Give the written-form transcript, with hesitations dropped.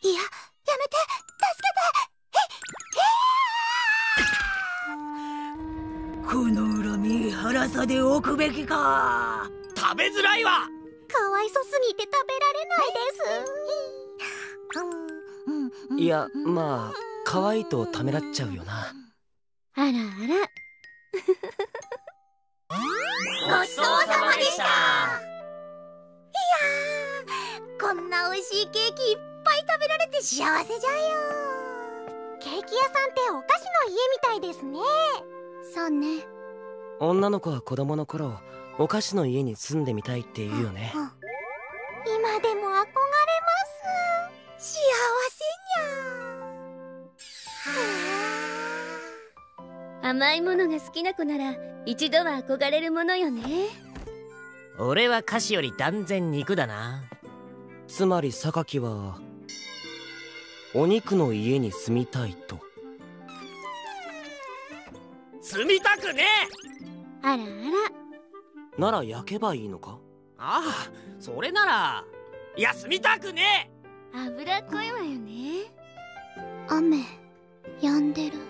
いや、やめて、助けて。この恨み腹さでおくべきか。 食べづらいわ。 かわいそすぎて食べられないです。 いや、まあ可愛いとためらっちゃうよな。 あらあら。ごちそうさまでした。いやー、こんな美味しいケーキいっぱい食べられて幸せじゃよ。ケーキ屋さんってお菓子の家みたいですね。そうね。 女の子は子供の頃お菓子の家に住んでみたいって言うよね。 今でも憧れます。幸せにゃ。 甘いものが好きな子なら一度は憧れるものよね。 俺は菓子より断然肉だな。 つまり榊はお肉の家に住みたいと。 住みたくねあらあら。 なら焼けばいいのか。 ああ、それなら。いや、住みたくね脂っこいわよね。 雨止んでる。